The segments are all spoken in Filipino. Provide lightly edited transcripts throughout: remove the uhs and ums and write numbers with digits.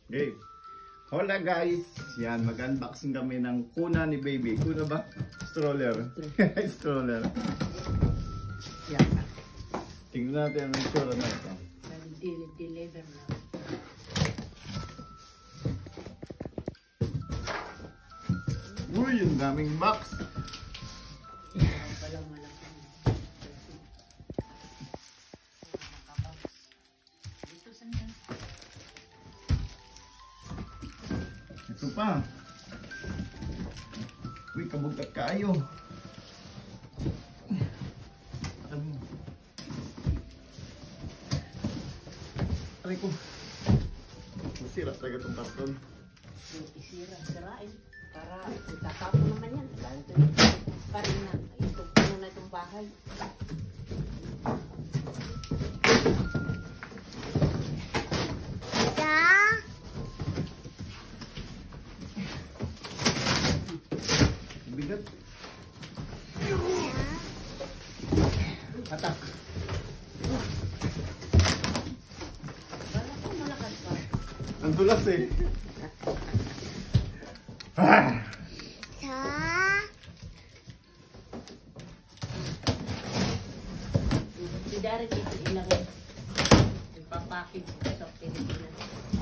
Okay. Hola guys! Yan, mag-unboxing kami ng kuna ni baby. Kuna ba? Stroller. Stroller. Yan. Tingnan natin ang itsura na ito. Deliver na. Uy, yung daming box! Walang malaki. Dito saan yan? Ito pa. Uy, kabugkat kayo. Aray ko. Masira talaga itong karton. Sirain. Para itatapon naman yan. Dahil ito pa rin na. Ito puno na itong bahay. Bigat. Atak. Bala ko malakas pa. Ang dulas eh. Si Derek ito ilagay. Ipapakit sa Pilipinas.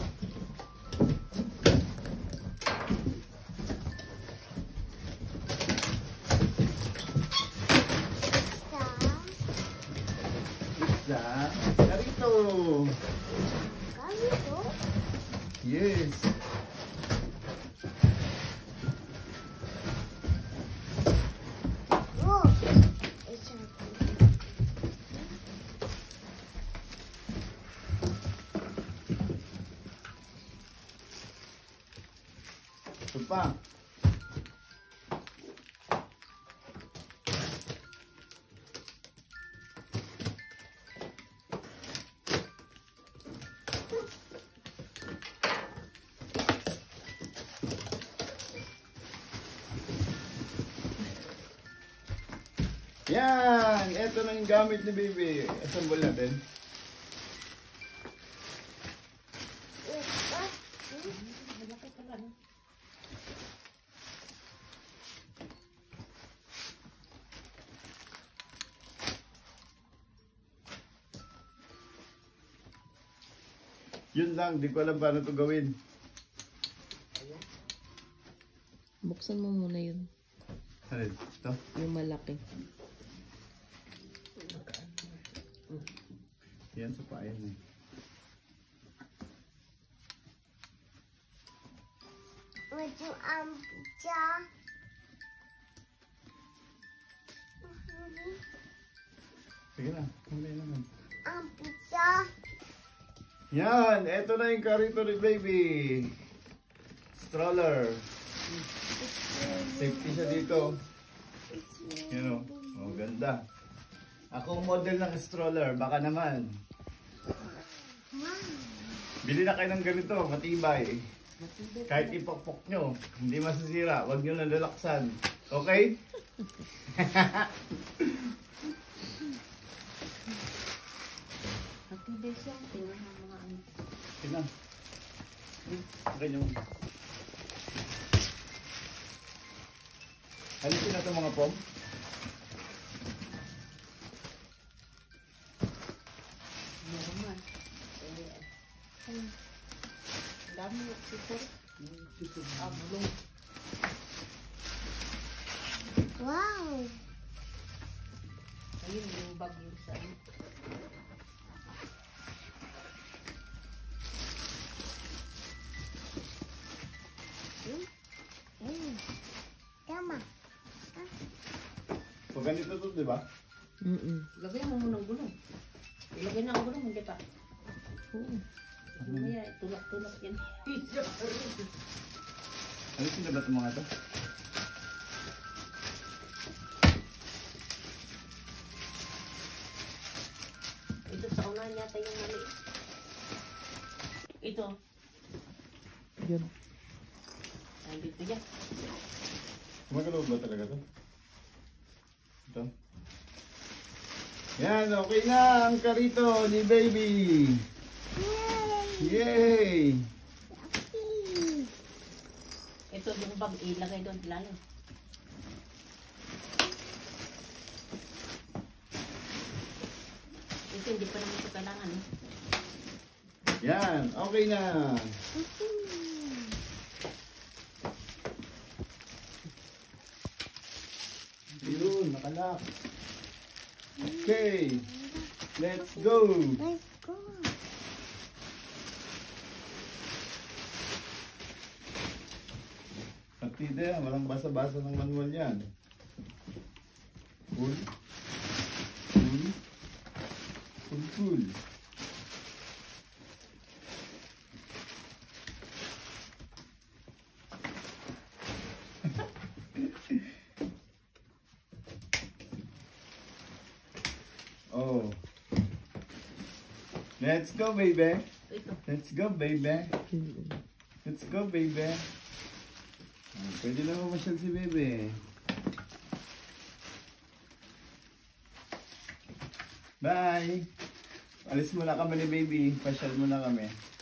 Pizza. Narito. Yes. Ito pa. Yan! Ito na yung gamit ni baby. Assemble natin. Malaki pala, no? Yun lang, di ko alam paano ito gawin. Buksan mo muna yun. Ano ito? Yung malaki. Yan sa payan eh. Would pizza? Sige na, kamay naman. Pizza? Yan! Ito na yung karito ni baby. Stroller. Safety siya dito. Yan o. Oh, ganda. Ako model ng stroller. Baka naman. Bili na kayo ng ganito. Matibay. Kahit ipokpok nyo, hindi masisira. Huwag nyo nalalaksan. Okay? Matibay siya. Tingnan mo mga ano. Tingnan. Okay nyo. Alisin na ito mga pom. Normal. Ang dami ng sisor. Bulong. Wow! Ayun yung bagyo sa ano. Tama. So ganito to, di ba? Lagay mo muna ng gulong. Ilagay na ang gulong, hindi pa. Mamaya, tulak-tulak yan. Alisin na ba ito mga ito? Ito sa unahan yata yung mali. Ito. Yun. Ay, dito yan. Magalaw ba talaga ito? Ito? Yan, okay na ang karito ni baby. Yay! Ito yung bag, ilagay doon lalo. Ito, hindi pa naman ito kailangan. Eh. Yan, okay na. Yun, nakalak. Okay, let's go. Let's go. Partida, walang basa-basa ng manual yan. Cool. Cool. Cool, cool. Oh. Let's go, baby. Ito. Let's go, baby. Let's go, baby. Ah, pwede na mamasyal si baby. Bye! Alis muna kami ni baby. Pasyal muna kami.